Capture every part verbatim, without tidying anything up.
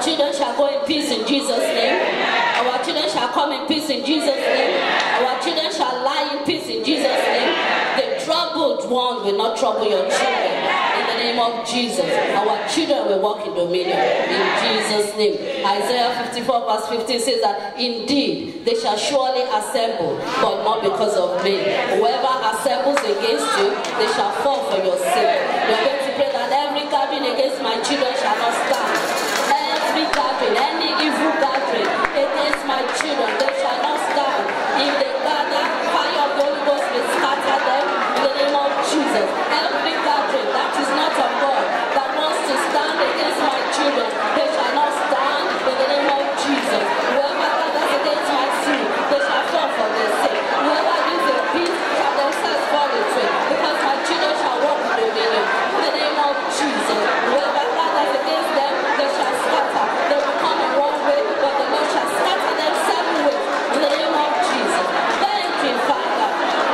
Our children shall go in peace in Jesus' name. Our children shall come in peace in Jesus' name. Our children shall lie in peace in Jesus' name. The troubled one will not trouble your children. In the name of Jesus. Our children will walk in dominion. In Jesus' name. Isaiah fifty-four verse fifteen says that indeed they shall surely assemble, but not because of me. Whoever assembles against you, they shall fall for your sake. We are going to pray that every gathering against my children shall not stand. Every gathering, any evil gathering against my children, they shall not stand. If they gather, fire of the Holy Ghost will scatter them in the name of Jesus. Every gathering that is not of God, that wants to stand against my children, they shall not stand in the name of Jesus. Whoever gathers against my seed, they shall fall for their sake. Whoever gives a peace shall themselves fall into it, because my children shall walk in dominion in the name of Jesus. Whoever gathers against them, they shall scatter. They will come in one way, but the Lord shall scatter them seven ways in the name of Jesus. Thank you, Father.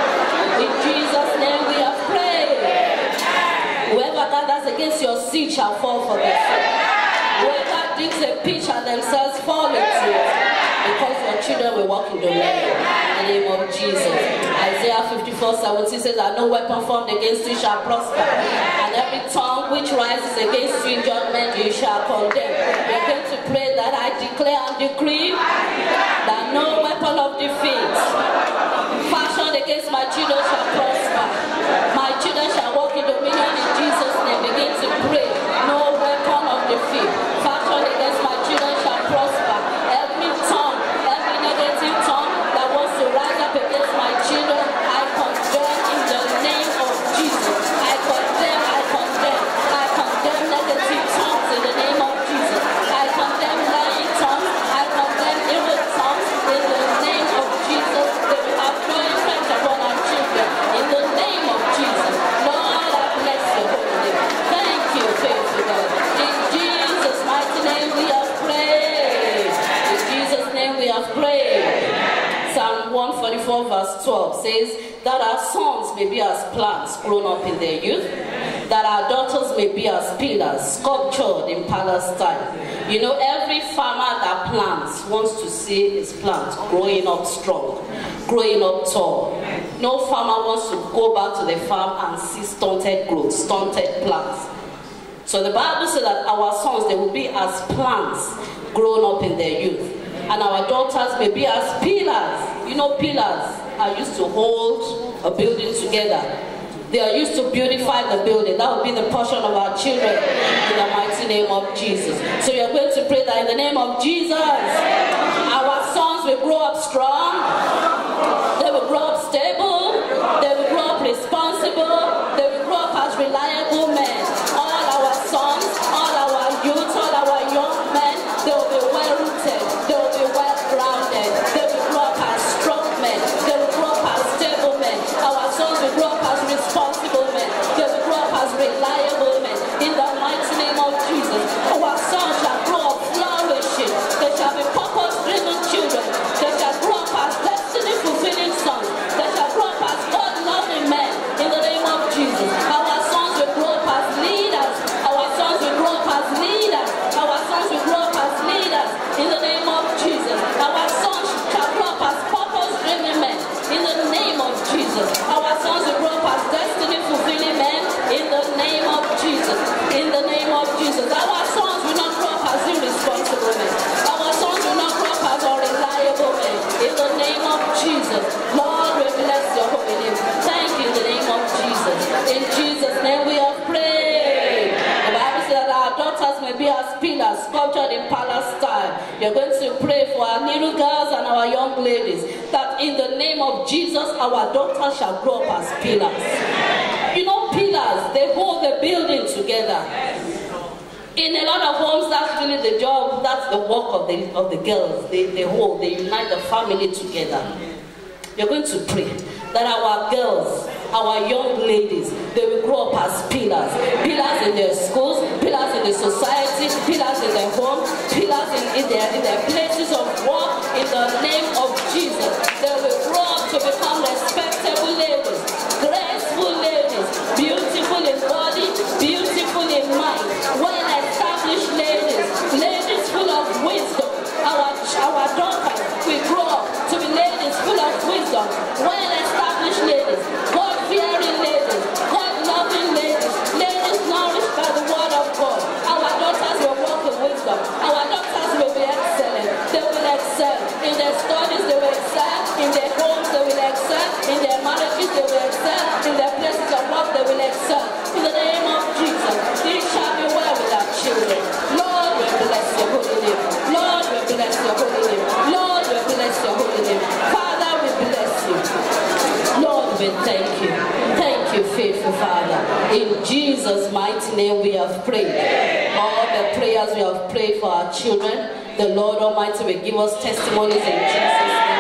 In Jesus' name we have prayed. Whoever gathers against your seed shall fall for their sake. Whoever digs a pit shall themselves fall into it, because your children will walk in dominion in the name of Jesus. Isaiah fifty-four seventeen says that no weapon formed against you shall prosper, and every tongue which rises against you in judgment you shall condemn. We are going to pray that I declare and decree that no weapon of defeat fashioned against my children shall prosper. My children shall walk in dominion in Jesus' name. Begin to pray. No weapon of defeat fashioned against my children shall prosper. Every tongue, every negative tongue that wants to rise up against my children, I condemn in the name of Jesus. I condemn, I condemn, I condemn negative tongues in the name of Jesus. I condemn lying tongues, I condemn evil tongues in the name of Jesus. They will have no effect upon our children in the name of Jesus. Lord, I bless your holy name. Thank you, faithful God. In Jesus' mighty name we have prayed. In Jesus' name we have prayed. Psalm one forty-four verse twelve says that our sons may be as plants grown up in their youth, that our daughters may be as pillars sculptured in palace style. You know, every farmer that plants wants to see his plant growing up strong, growing up tall. No farmer wants to go back to the farm and see stunted growth, stunted plants. So the Bible says that our sons, they will be as plants grown up in their youth, and our daughters may be as pillars. You know, pillars are used to hold a building together. They are used to beautify the building. That will be the portion of our children in the mighty name of Jesus. So you are going to pray that in the name of Jesus, our sons will grow up strong, they will grow up stable, they will grow up responsible, they will grow up as reliable men. All our sons, all our youth, all our young men, they will be well rooted, they will be well grounded, they will grow up as strong men, they will grow up as stable men. Our sons will grow up as responsible men, they will grow up as reliable men. In the mighty name of Jesus, our sons shall grow up flourishing, they shall be purpose-driven children, they shall grow up as destiny-fulfilling sons, they shall grow up as God-loving men. In the name of Jesus, our sons will grow up as leaders, our sons will grow up as leaders, our sons will grow up as leaders. In the name of Jesus, our sons shall grow up as purpose-driven men. In the name of Jesus, our sons will grow up as destiny-fulfilling men. In the name of Jesus, in the name of Jesus, our sons will not grow up as irresponsible men. Our sons will not grow up as unreliable men. In the name of Jesus, Lord, we bless your holy name. Thank you in the name of Jesus. In Jesus' name we have prayed. The Bible says that our daughters may be as pillars sculptured in palace style. You're going to pray for our little girls and our young ladies, that in the name of Jesus, our daughters shall grow up as pillars. You know, pillars, they hold the building together. In a lot of homes, that's really the job, that's the work of the, of the girls. They, they hold, they unite the family together. You're going to pray that our girls, our young ladies, they will grow up as pillars. Pillars in their schools, pillars in the society, pillars in their homes, pillars in, in, their, in their places of work. In the name of Jesus, they will grow up to become respectable ladies, graceful ladies, beautiful in body, beautiful in mind, well-established ladies, ladies full In Jesus' mighty name we have prayed. All the prayers we have prayed for our children, the Lord Almighty will give us testimonies in Jesus' name.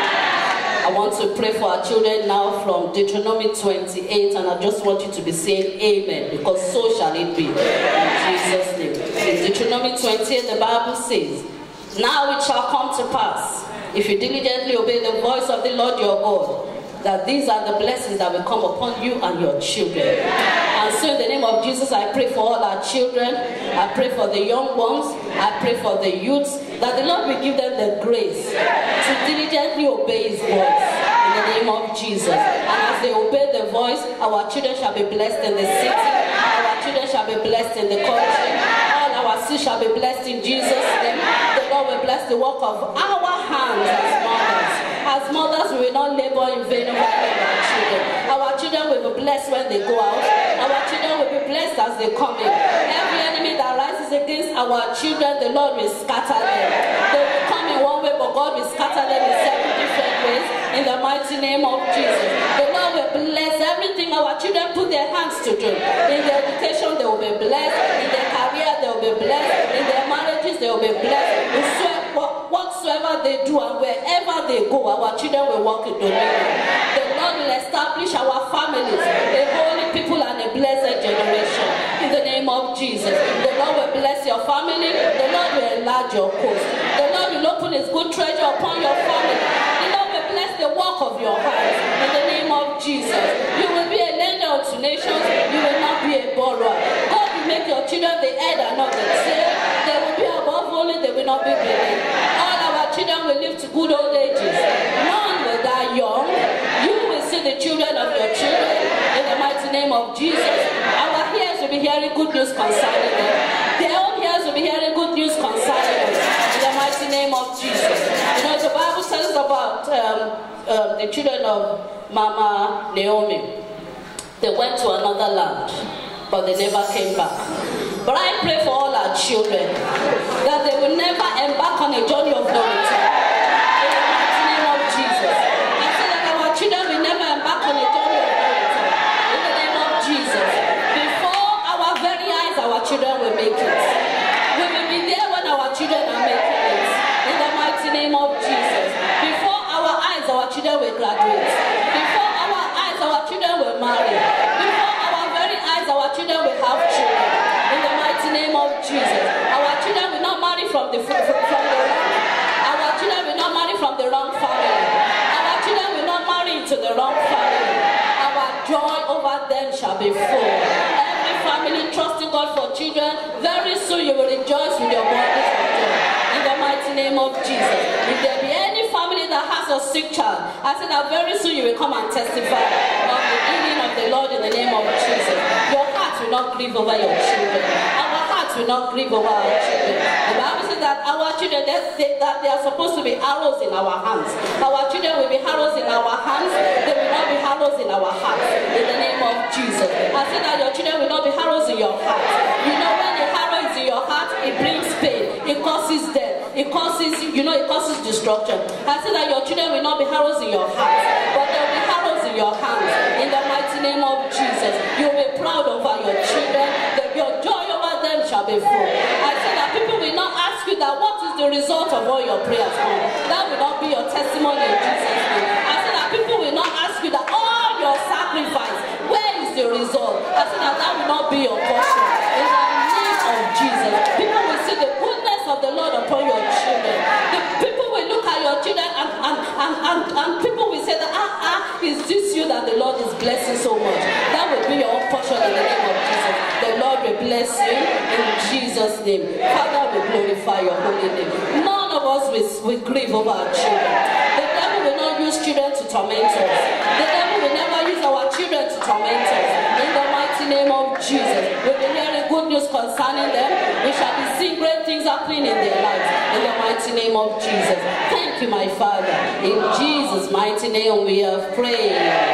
I want to pray for our children now from Deuteronomy twenty-eight, and I just want you to be saying amen, because so shall it be in Jesus' name. In Deuteronomy twenty-eight, the Bible says, now it shall come to pass, if you diligently obey the voice of the Lord your God, that these are the blessings that will come upon you and your children. And so in the name of Jesus, I pray for all our children. I pray for the young ones. I pray for the youths, that the Lord will give them the grace to diligently obey his voice in the name of Jesus. And as they obey the voice, our children shall be blessed in the city. Our children shall be blessed in the country. All our seed shall be blessed in Jesus' name. The Lord will bless the work of our hands as mothers. As mothers, we will not labor in vain over our children. Our children will be blessed when they go out. Our children will be blessed as they come in. Every enemy that rises against our children, the Lord will scatter them. They will come in one way, but God will scatter them in seven different ways. In the mighty name of Jesus, the Lord will bless everything our children put their hands to do. In their education, they will be blessed. In their career, they will be blessed. In their marriages, they will be blessed. Whatsoever they do and wherever they go, our children will walk in dominion. The Lord will establish our families, a holy people and a blessed generation. In the name of Jesus, the Lord will bless your family. The Lord will enlarge your coast. The Lord will open his good treasure upon your family. The Lord will bless the work of your hands. In the name of Jesus, you will be a lender unto nations. You will not be a borrower. God will make your children the head and not the tail. They will be above only, they will not be beneath. All our children will live to good old ages. None will die young. You will see the children of your children in the mighty name of Jesus. Our ears will be hearing good news concerning them. Their own ears will be hearing good news concerning them in the mighty name of Jesus. You know, the Bible tells us about um, um, the children of Mama Naomi. They went to another land, but they never came back. But I pray for all our children that they will never embark on a journey of no return. In the mighty name of Jesus. I say that our children will never embark on a journey of no return. In the name of Jesus. Before our very eyes, our children will make it. We will be there when our children are making it. In the mighty name of Jesus. Before our eyes, our children will graduate. Before our eyes, our children will marry. Before our very eyes, our children will have children. In the mighty name of Jesus. Our children will not marry from the from, from the wrong. Our children will not marry from the wrong family. Our children will not marry into the wrong family. Our joy over them shall be full. Every family trusting God for children, very soon you will rejoice with your bodies of joy. In the mighty name of Jesus. If there be any family that has a sick child, I say that very soon you will come and testify of the healing of the Lord in the name of Jesus. Your heart will not grieve over your children. Our hearts will not grieve over our children. The Bible says that our children, they, they, that they are supposed to be arrows in our hands. Our children will be arrows in our hands. They will not be arrows in our hearts. In the name of Jesus. I say that your children will not be arrows in your heart. You know, when a arrow is in your heart, it brings pain. It causes death. It causes, you know, it causes destruction. I say that your children will not be arrows in your heart, but they will be arrows in your hands. In the mighty name of Jesus, you will be proud over your children. That your joy over them shall be full. I say that people will not ask you that what is the result of all your prayers. That will not be your testimony in Jesus' name. I say that people will not ask you that all your sacrifice, where is the result? I say that that will not be your portion. In the name of Jesus, people will see the goodness of the Lord upon your children. The people will look at your children and, and, and, and, and people will say that, ah, ah, is this you that the Lord is blessing so much? That will be your own portion in the name of Jesus. The Lord will bless you in Jesus' name. Father, we glorify your holy name. None of us will, will grieve over our children. The devil will not use children to torment us. The devil will never use our children to torment us. In the mighty name of Jesus, we will be hearing good news concerning them. We shall be seeing great things happening in their lives. In the mighty name of Jesus. Thank you, my Father. In Jesus' mighty name we have prayed.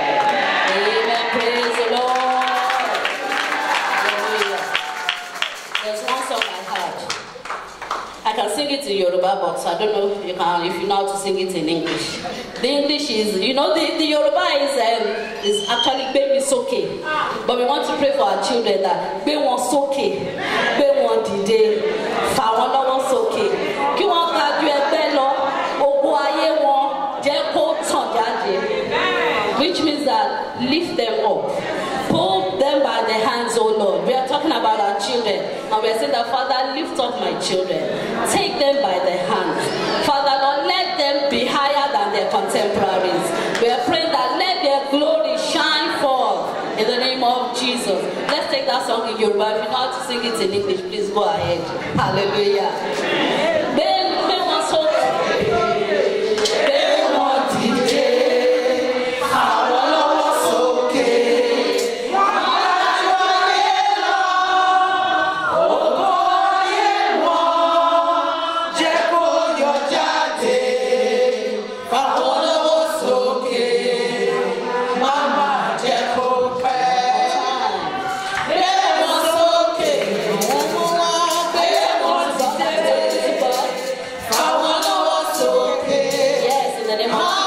Amen. Praise the Lord. Hallelujah. There's one song I heard. I I can sing it in Yoruba, but I don't know if you can, if you know how to sing it in English. The English is, you know, the, the Yoruba is um, is actually baby soke. But we want to pray for our children that be one soke, be one dide, fa one lowo soke. Ki won ga ju egbe lo, ogun aye won je ko tan jade. Which means that lift them up. Pull them by the hands, oh Lord. We are talking about our children. And we are saying that, Father, lift up my children. Take them by the hands. Father, Lord, let them be higher than their contemporaries. We are praying that let their glory shine forth in the name of Jesus. Let's take that song in Yoruba. If you know how to sing it in English, please go ahead. Hallelujah. Ben, ben was so Ben was D J. Yes, in the name of